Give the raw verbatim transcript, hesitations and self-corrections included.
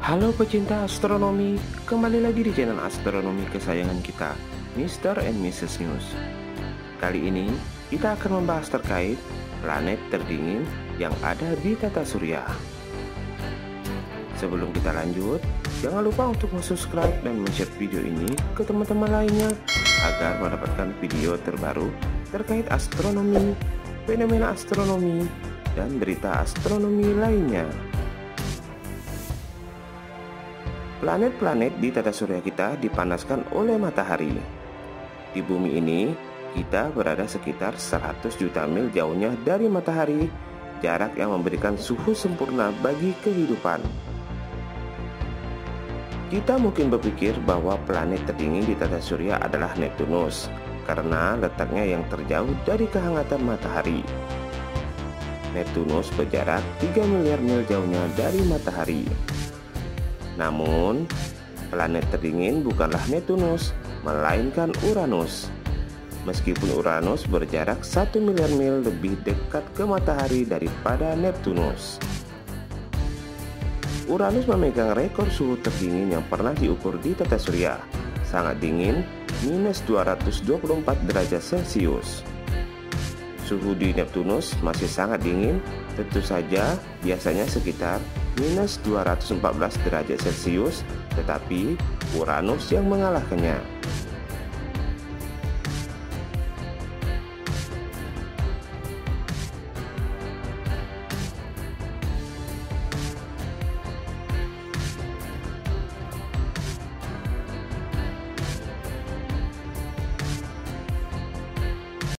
Halo pecinta astronomi, kembali lagi di channel astronomi kesayangan kita, Mister and Missus News. Kali ini kita akan membahas terkait planet terdingin yang ada di tata surya. Sebelum kita lanjut, jangan lupa untuk subscribe dan share video ini ke teman-teman lainnya agar mendapatkan video terbaru terkait astronomi, fenomena astronomi, dan berita astronomi lainnya. Planet-planet di tata surya kita dipanaskan oleh matahari. Di bumi ini, kita berada sekitar seratus juta mil jauhnya dari matahari, jarak yang memberikan suhu sempurna bagi kehidupan. Kita mungkin berpikir bahwa planet terdingin di tata surya adalah Neptunus, karena letaknya yang terjauh dari kehangatan matahari. Neptunus berjarak tiga miliar mil jauhnya dari matahari. Namun, planet terdingin bukanlah Neptunus, melainkan Uranus. Meskipun Uranus berjarak satu miliar mil lebih dekat ke matahari daripada Neptunus. Uranus memegang rekor suhu terdingin yang pernah diukur di tata surya, sangat dingin, minus dua ratus dua puluh empat derajat Celcius. Suhu di Neptunus masih sangat dingin, tentu saja biasanya sekitar minus dua ratus empat belas derajat Celcius, tetapi Uranus yang mengalahkannya.